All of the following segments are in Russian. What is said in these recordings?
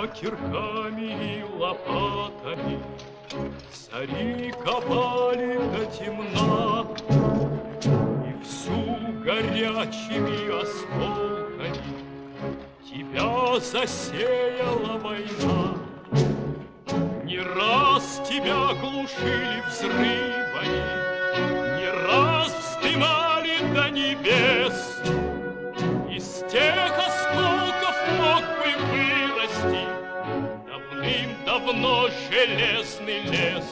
кирками и лопатами цари копали до темна, и всю горячими осколками тебя засеяла война. Не раз тебя глушили взрывами, не раз вздымали до небес. Из тех осколков мог бы вырасти давным-давно железный лес.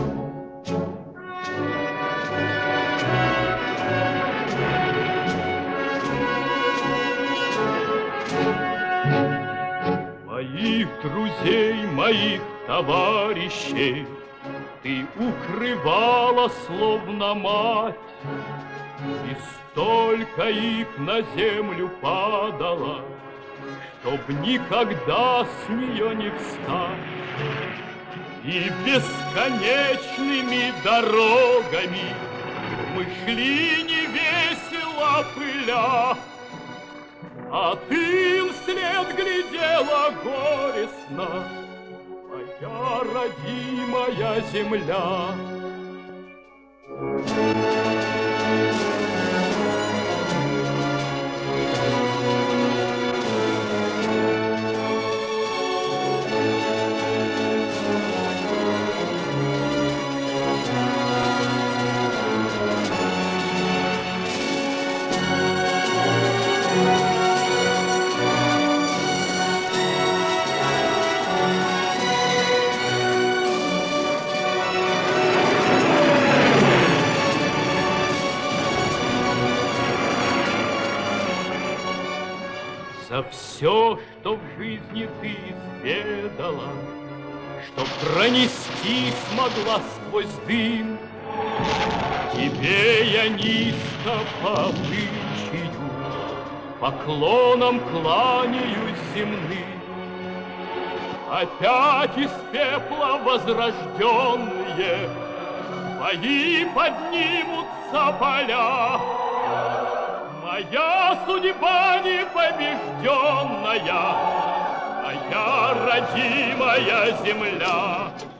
Моих друзей, моих товарищей ты укрывала, словно мать, и столько их на землю падало, чтоб никогда с нее не встать. И бесконечными дорогами мы шли невесело пыля, а ты им вслед глядела горестно, моя родимая земля. За все, что в жизни ты изведала, что пронести смогла сквозь дым, тебе я низко по обычаю поклоном кланяюсь земным. Опять из пепла возрожденные твои поднимутся поля. Моя судьба непобежденная, моя родимая земля.